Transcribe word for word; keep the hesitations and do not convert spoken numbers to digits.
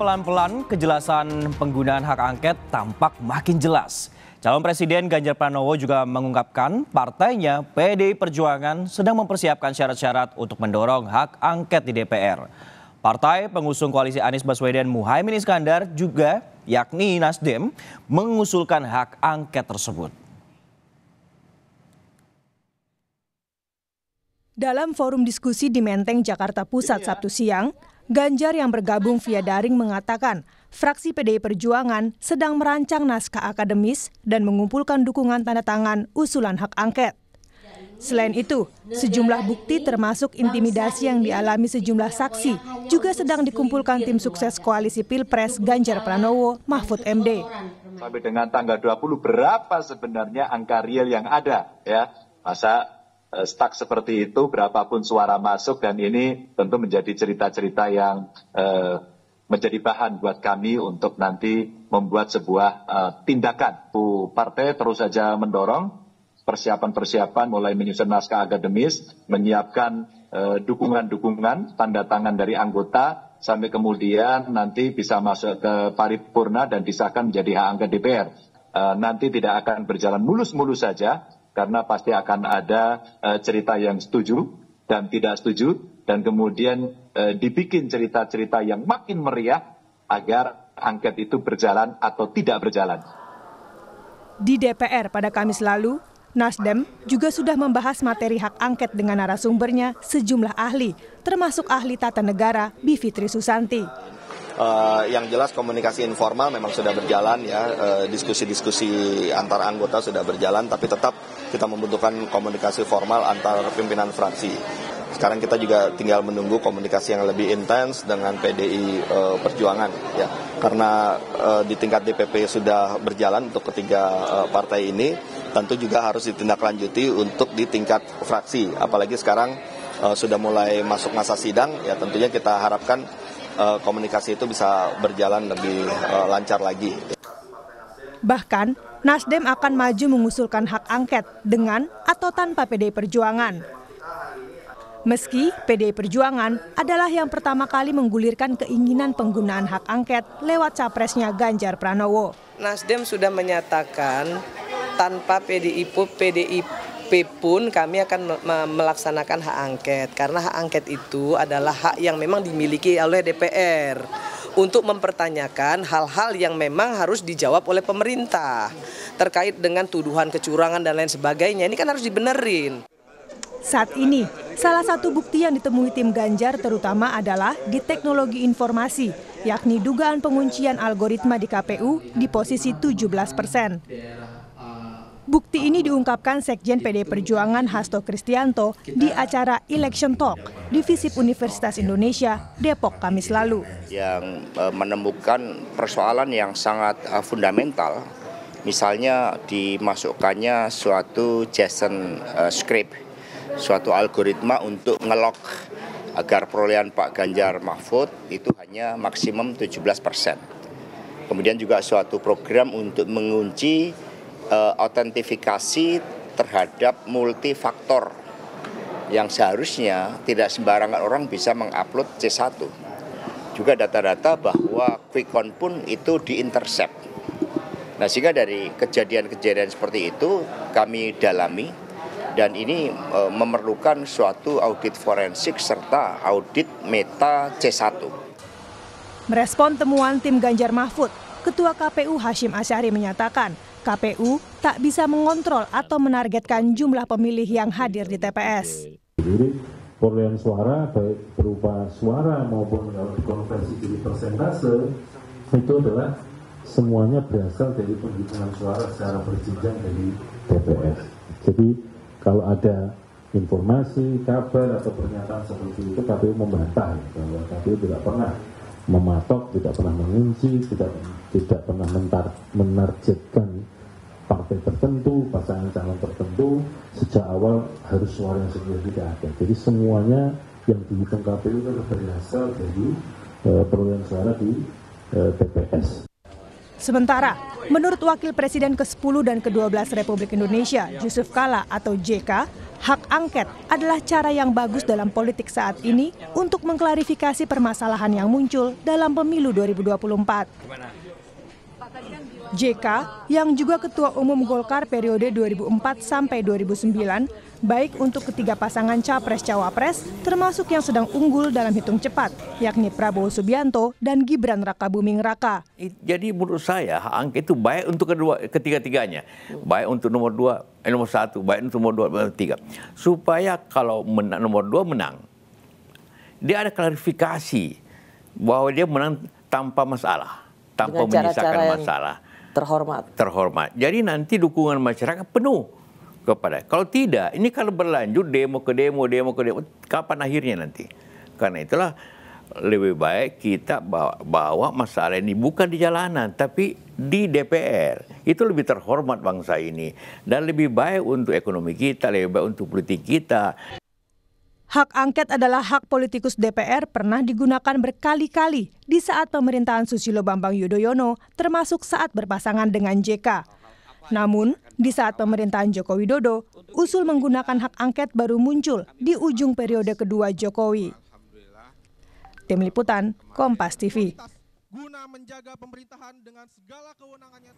Pelan-pelan kejelasan penggunaan hak angket tampak makin jelas. Calon Presiden Ganjar Pranowo juga mengungkapkan partainya P D I Perjuangan sedang mempersiapkan syarat-syarat untuk mendorong hak angket di D P R. Partai pengusung koalisi Anies Baswedan Muhaimin Iskandar juga yakni Nasdem mengusulkan hak angket tersebut. Dalam forum diskusi di Menteng, Jakarta Pusat Sabtu siang, Ganjar yang bergabung via daring mengatakan fraksi P D I Perjuangan sedang merancang naskah akademis dan mengumpulkan dukungan tanda tangan usulan hak angket. Selain itu, sejumlah bukti termasuk intimidasi yang dialami sejumlah saksi juga sedang dikumpulkan tim sukses koalisi Pilpres Ganjar Pranowo Mahfud M D. Sampai dengan tanggal dua puluh berapa sebenarnya angka real yang ada, ya? Masa stuck seperti itu, berapapun suara masuk, dan ini tentu menjadi cerita-cerita yang eh, menjadi bahan buat kami untuk nanti membuat sebuah eh, tindakan. Bu Partai terus saja mendorong persiapan-persiapan mulai menyusun naskah akademis, menyiapkan eh, dukungan-dukungan, tanda tangan dari anggota, sampai kemudian nanti bisa masuk ke paripurna dan disahkan menjadi hak angket D P R. Eh, nanti tidak akan berjalan mulus-mulus saja, karena pasti akan ada uh, cerita yang setuju dan tidak setuju, dan kemudian uh, dibikin cerita-cerita yang makin meriah agar angket itu berjalan atau tidak berjalan. Di D P R pada Kamis lalu, Nasdem juga sudah membahas materi hak angket dengan narasumbernya sejumlah ahli, termasuk ahli tata negara Bivitri Susanti. Uh, yang jelas komunikasi informal memang sudah berjalan, ya, uh, diskusi-diskusi antar anggota sudah berjalan, tapi tetap kita membutuhkan komunikasi formal antar pimpinan fraksi. Sekarang kita juga tinggal menunggu komunikasi yang lebih intens dengan P D I uh, Perjuangan, ya, karena uh, di tingkat D P P sudah berjalan untuk ketiga uh, partai ini, tentu juga harus ditindaklanjuti untuk di tingkat fraksi, apalagi sekarang uh, sudah mulai masuk masa sidang, ya tentunya kita harapkan komunikasi itu bisa berjalan lebih uh, lancar lagi. Bahkan, Nasdem akan maju mengusulkan hak angket dengan atau tanpa P D I Perjuangan. Meski P D I Perjuangan adalah yang pertama kali menggulirkan keinginan penggunaan hak angket lewat capresnya Ganjar Pranowo. Nasdem sudah menyatakan tanpa P D I P D I pun kami akan melaksanakan hak angket, karena hak angket itu adalah hak yang memang dimiliki oleh D P R untuk mempertanyakan hal-hal yang memang harus dijawab oleh pemerintah terkait dengan tuduhan kecurangan dan lain sebagainya. Ini kan harus dibenerin. Saat ini, salah satu bukti yang ditemui tim Ganjar terutama adalah di teknologi informasi, yakni dugaan penguncian algoritma di K P U di posisi tujuh belas persen. Bukti ini diungkapkan Sekjen P D I Perjuangan Hasto Kristianto di acara Election Talk di FISIP Universitas Indonesia, Depok, Kamis lalu. Yang menemukan persoalan yang sangat fundamental, misalnya dimasukkannya suatu JSON script, suatu algoritma untuk ngelok agar perolehan Pak Ganjar Mahfud itu hanya maksimum tujuh belas persen. Kemudian juga suatu program untuk mengunci Uh, autentifikasi terhadap multifaktor yang seharusnya tidak sembarangan orang bisa mengupload C satu. Juga data-data bahwa quick count pun itu diintercept. Nah, sehingga dari kejadian-kejadian seperti itu kami dalami, dan ini uh, memerlukan suatu audit forensik serta audit meta C satu. Merespon temuan tim Ganjar Mahfud, Ketua K P U Hashim Asyari menyatakan K P U tak bisa mengontrol atau menargetkan jumlah pemilih yang hadir di T P S. Jadi perolehan suara baik berupa suara maupun kalau dikonversi jadi persentase itu adalah semuanya berasal dari penghitungan suara secara berjenjang dari T P S. Jadi kalau ada informasi, kabar atau pernyataan seperti itu, K P U membantah bahwa K P U tidak pernah mematok, tidak pernah mengunci, tidak tidak pernah mentar, menargetkan partai tertentu, pasangan calon tertentu. Sejak awal harus suara yang sebenarnya tidak ada. Jadi semuanya yang dihitung K P U itu berasal dari uh, perolehan suara di uh, T P S. Sementara Menurut Wakil Presiden ke sepuluh dan ke dua belas Republik Indonesia, Yusuf Kala atau J K, hak angket adalah cara yang bagus dalam politik saat ini untuk mengklarifikasi permasalahan yang muncul dalam pemilu dua ribu dua puluh empat. J K, yang juga Ketua Umum Golkar periode dua ribu empat sampai dua ribu sembilan, baik untuk ketiga pasangan Capres-Cawapres, termasuk yang sedang unggul dalam hitung cepat, yakni Prabowo Subianto dan Gibran Rakabuming Raka. Jadi menurut saya hak angket itu baik untuk kedua ketiga-tiganya, baik untuk nomor dua, eh, nomor satu, baik untuk nomor dua, nomor tiga, supaya kalau menang, nomor dua menang, dia ada klarifikasi bahwa dia menang tanpa masalah, tanpa menyisakan masalah. Terhormat. Terhormat. Jadi nanti dukungan masyarakat penuh kepada. Kalau tidak, ini kalau berlanjut demo ke demo, demo ke demo, kapan akhirnya nanti? Karena itulah lebih baik kita bawa, bawa masalah ini bukan di jalanan, tapi di D P R. Itu lebih terhormat bangsa ini. Dan lebih baik untuk ekonomi kita, lebih baik untuk politik kita. Hak angket adalah hak politikus D P R pernah digunakan berkali-kali di saat pemerintahan Susilo Bambang Yudhoyono, termasuk saat berpasangan dengan J K. Namun, di saat pemerintahan Joko Widodo, usul menggunakan hak angket baru muncul di ujung periode kedua Jokowi. Tim Liputan, Kompas T V. Guna menjaga pemerintahan dengan segala kewenangannya.